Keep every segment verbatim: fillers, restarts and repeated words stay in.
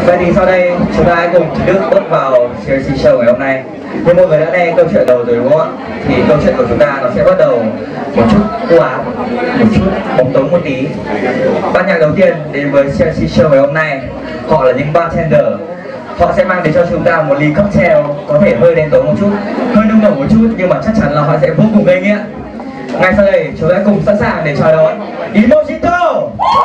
Vậy thì sau đây chúng ta hãy cùng chính thức bước vào xê rờ xê Show ngày hôm nay. Thì mọi người đã nghe câu chuyện đầu rồi đúng không ạ? Thì câu chuyện của chúng ta nó sẽ bắt đầu một chút u ám, một chút bóng tối một tí. Ban nhạc đầu tiên đến với xê rờ xê Show ngày hôm nay, họ là những bartender. Họ sẽ mang đến cho chúng ta một ly cocktail có thể hơi đen tối một chút, hơi nung nổ một chút, nhưng mà chắc chắn là họ sẽ vô cùng gây nghiện. Ngay sau đây chúng ta cùng sẵn sàng để chào đón Emojito.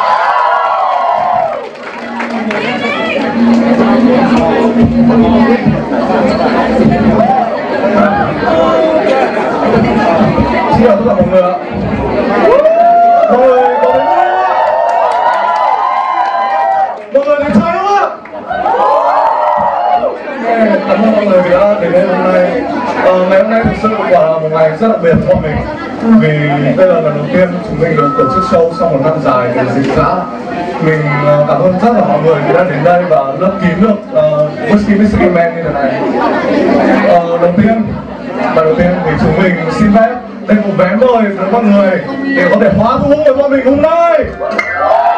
Xin chào tất cả mọi người ạ. Mọi người có thấy không? Mọi người thấy trời không ạ? Cảm ơn mọi người vì đã đến đây hôm nay. Ờ, ngày hôm nay thực sự quả là một ngày rất đặc biệt cho mình. Vì đây là lần đầu tiên chúng mình được tổ chức show sau một năm dài để dịch giã. Mình uh, cảm ơn rất là mọi người đã đến đây và lấp kín được uh, Whisky Mystery Man như thế này. Uh, đầu tiên, và đầu tiên thì chúng mình xin phép dành một vé mời với mọi người để có thể hóa thu với bọn mình hôm nay.